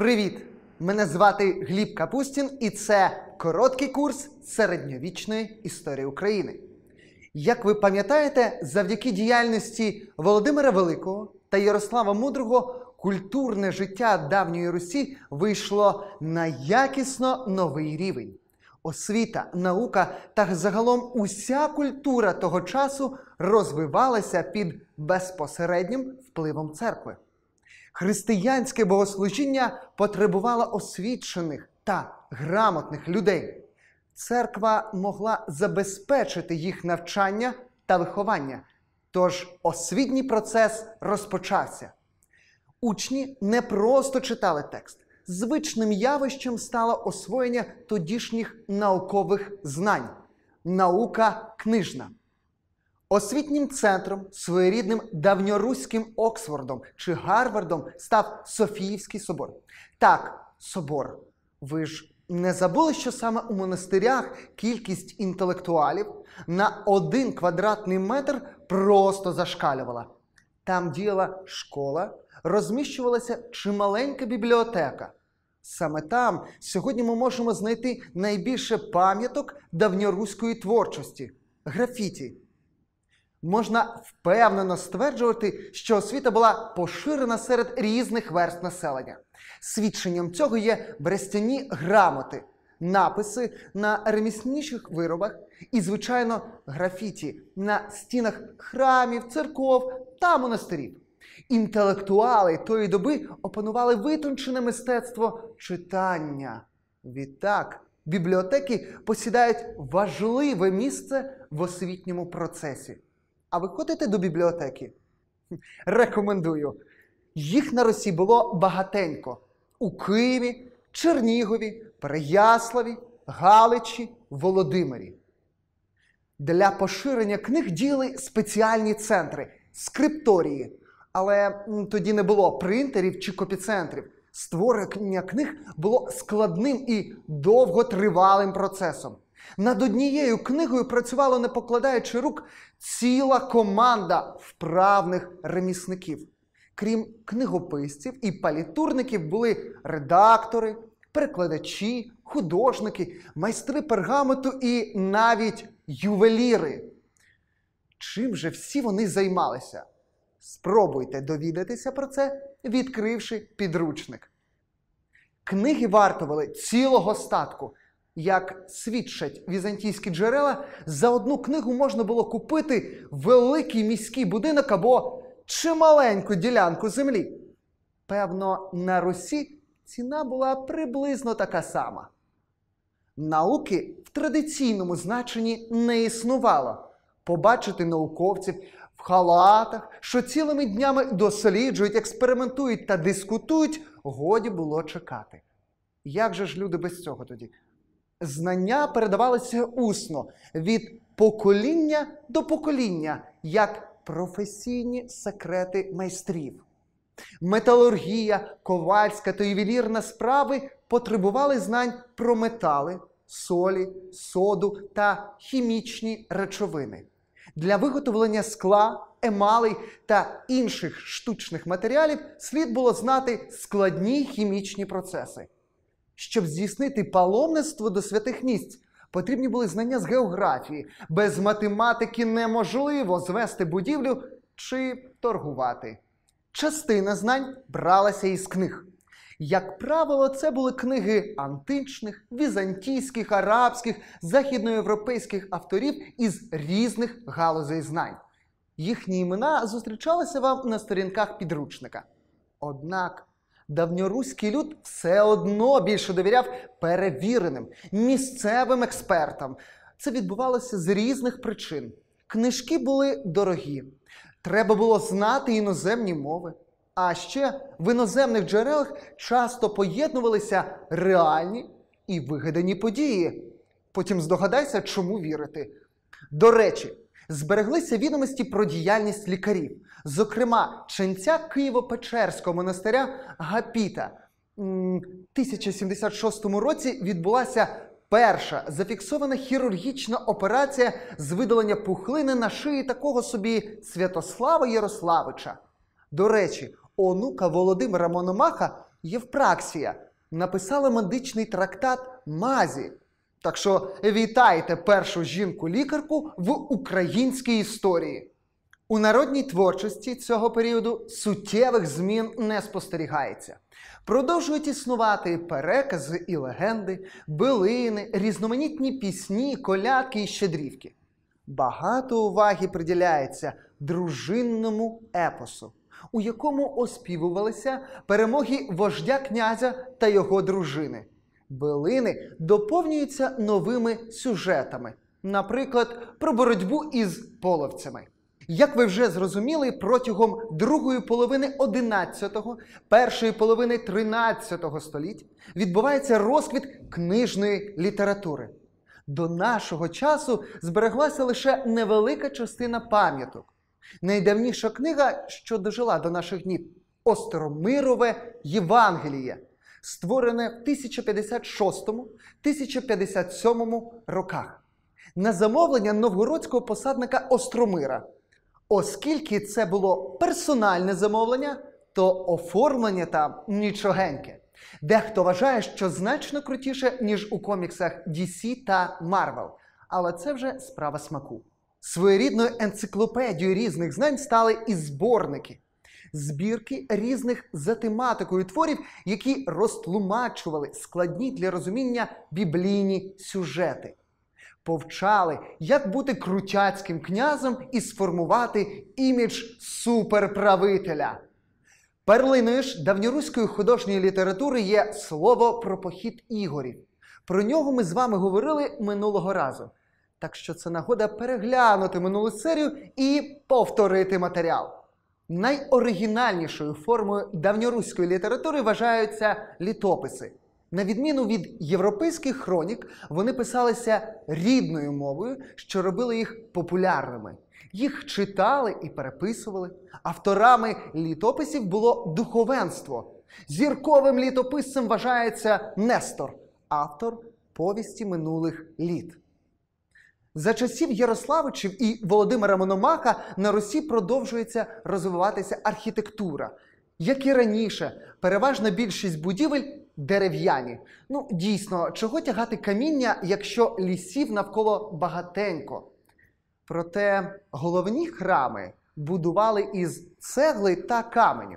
Привіт! Мене звати Гліб Капустін і це короткий курс середньовічної історії України. Як ви пам'ятаєте, завдяки діяльності Володимира Великого та Ярослава Мудрого культурне життя давньої Русі вийшло на якісно новий рівень. Освіта, наука та загалом уся культура того часу розвивалася під безпосереднім впливом церкви. Християнське богослужіння потребувало освічених та грамотних людей. Церква могла забезпечити їх навчання та виховання, тож освітній процес розпочався. Учні не просто читали текст. Звичним явищем стало освоєння тодішніх наукових знань – наука книжна. Освітнім центром, своєрідним давньоруським Оксфордом чи Гарвардом став Софіївський собор. Так, собор. Ви ж не забули, що саме у монастирях кількість інтелектуалів на 1 квадратний метр просто зашкалювала. Там діяла школа, розміщувалася чималенька бібліотека. Саме там сьогодні ми можемо знайти найбільше пам'яток давньоруської творчості – графіті. Можна впевнено стверджувати, що освіта була поширена серед різних верств населення. Свідченням цього є берестяні грамоти, написи на ремісничих виробах і, звичайно, графіті на стінах храмів, церков та монастирів. Інтелектуали тої доби опанували витончене мистецтво читання. Відтак, бібліотеки посідають важливе місце в освітньому процесі. А ви ходите до бібліотеки? Рекомендую. Їх на Русі було багатенько. У Києві, Чернігові, Переяславі, Галичі, Володимирі. Для поширення книг діяли спеціальні центри – скрипторії. Але тоді не було принтерів чи копіцентрів. Створення книг було складним і довготривалим процесом. Над однією книгою працювала, не покладаючи рук, ціла команда вправних ремісників. Крім книгописців і палітурників були редактори, перекладачі, художники, майстри пергаменту і навіть ювеліри. Чим же всі вони займалися? Спробуйте довідатися про це, відкривши підручник. Книги вартували цілого статку. Як свідчать візантійські джерела, за одну книгу можна було купити великий міський будинок або чималеньку ділянку землі. Певно, на Русі ціна була приблизно така сама. Науки в традиційному значенні не існувало. Побачити науковців в халатах, що цілими днями досліджують, експериментують та дискутують, годі було чекати. Як же ж люди без цього тоді? Знання передавалися усно, від покоління до покоління, як професійні секрети майстрів. Металургія, ковальська та ювелірна справи потребували знань про метали, солі, соду та хімічні речовини. Для виготовлення скла, емалей та інших штучних матеріалів слід було знати складні хімічні процеси. Щоб здійснити паломництво до святих місць, потрібні були знання з географії. Без математики неможливо звести будівлю чи торгувати. Частина знань бралася із книг. Як правило, це були книги античних, візантійських, арабських, західноєвропейських авторів із різних галузей знань. Їхні імена зустрічалися вам на сторінках підручника. Однак давньоруський люд все одно більше довіряв перевіреним, місцевим експертам. Це відбувалося з різних причин. Книжки були дорогі. Треба було знати іноземні мови. А ще в іноземних джерелах часто поєднувалися реальні і вигадані події. Потім здогадайся, чому вірити. До речі, збереглися відомості про діяльність лікарів. Зокрема, ченця Києво-Печерського монастиря Агапіта. У 1076 році відбулася перша зафіксована хірургічна операція з видалення пухлини на шиї такого собі Святослава Ярославича. До речі, онука Володимира Мономаха Євпраксія написала медичний трактат Мазі. Так що вітайте першу жінку-лікарку в українській історії. У народній творчості цього періоду суттєвих змін не спостерігається. Продовжують існувати перекази і легенди, билини, різноманітні пісні, колядки і щедрівки. Багато уваги приділяється дружинному епосу, у якому оспівувалися перемоги вождя князя та його дружини. Билини доповнюються новими сюжетами, наприклад, про боротьбу із половцями. Як ви вже зрозуміли, протягом другої половини 11-го, першої половини 13-го століть відбувається розквіт книжної літератури. До нашого часу збереглася лише невелика частина пам'яток. Найдавніша книга, що дожила до наших днів – Остромирове Євангеліє, створене в 1056-1057 роках на замовлення новгородського посадника Остромира. Оскільки це було персональне замовлення, то оформлення там нічогеньке. Дехто вважає, що значно крутіше, ніж у коміксах DC та Marvel. Але це вже справа смаку. Своєрідною енциклопедією різних знань стали і зборники. Збірки різних за тематикою творів, які розтлумачували складні для розуміння біблійні сюжети. Повчали, як бути крутяцьким князем і сформувати імідж суперправителя. Перлиною ж давньоруської художньої літератури є слово про похід Ігорів. Про нього ми з вами говорили минулого разу. Так що це нагода переглянути минулу серію і повторити матеріал. Найоригінальнішою формою давньоруської літератури вважаються літописи. На відміну від європейських хронік, вони писалися рідною мовою, що робило їх популярними. Їх читали і переписували. Авторами літописів було духовенство. Зірковим літописцем вважається Нестор, автор повісті минулих літ. За часів Ярославичів і Володимира Мономаха на Русі продовжується розвиватися архітектура. Як і раніше, переважна більшість будівель дерев'яні. Дійсно, чого тягати каміння, якщо лісів навколо багатенько? Проте головні храми будували із цегли та каменю.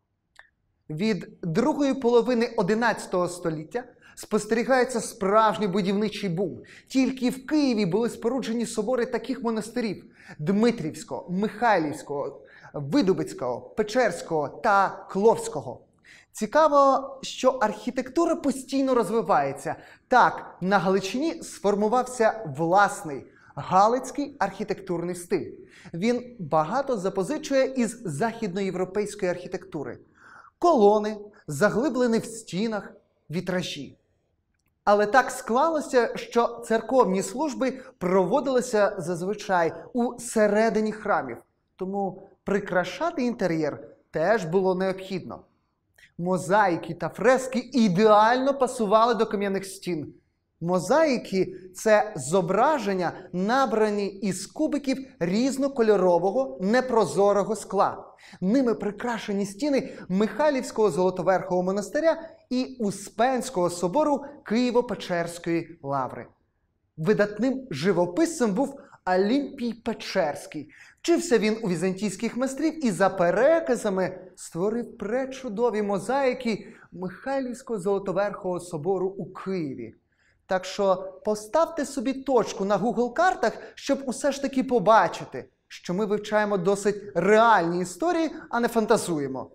Від другої половини XI століття спостерігається справжній будівничий бум. Тільки в Києві були споруджені собори таких монастирів – Дмитрівського, Михайлівського, Видубицького, Печерського та Кловського. Цікаво, що архітектура постійно розвивається. Так, на Галичині сформувався власний галицький архітектурний стиль. Він багато запозичує із західноєвропейської архітектури. Колони, заглиблені в стінах, вітражі. Але так склалося, що церковні служби проводилися зазвичай у середині храмів. Тому прикрашати інтер'єр теж було необхідно. Мозаїки та фрески ідеально пасували до кам'яних стін. Мозаїки – це зображення, набрані із кубиків різнокольорового, непрозорого скла. Ними прикрашені стіни Михайлівського Золотоверхового монастиря і Успенського собору Києво-Печерської лаври. Видатним живописцем був Олімпій Печерський. Вчився він у візантійських майстрів і за переказами створив пречудові мозаїки Михайлівського Золотоверхового собору у Києві. Так що поставте собі точку на Google-картах, щоб усе ж таки побачити, що ми вивчаємо досить реальні історії, а не фантазуємо.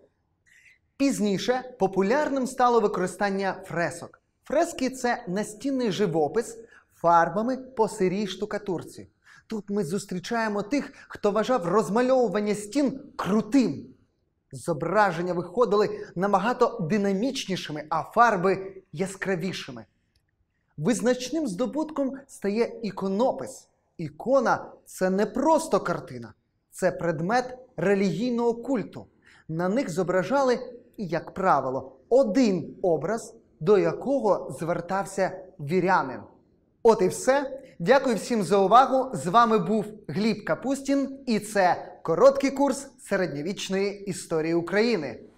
Пізніше популярним стало використання фресок. Фрески – це настінний живопис фарбами по сирій штукатурці. Тут ми зустрічаємо тих, хто вважав розмальовування стін крутим. Зображення виходили набагато динамічнішими, а фарби яскравішими. Визначним здобутком стає іконопис. Ікона – це не просто картина, це предмет релігійного культу. На них зображали, як правило, один образ, до якого звертався вірянин. От і все. Дякую всім за увагу. З вами був Гліб Капустін і це короткий курс середньовічної історії України.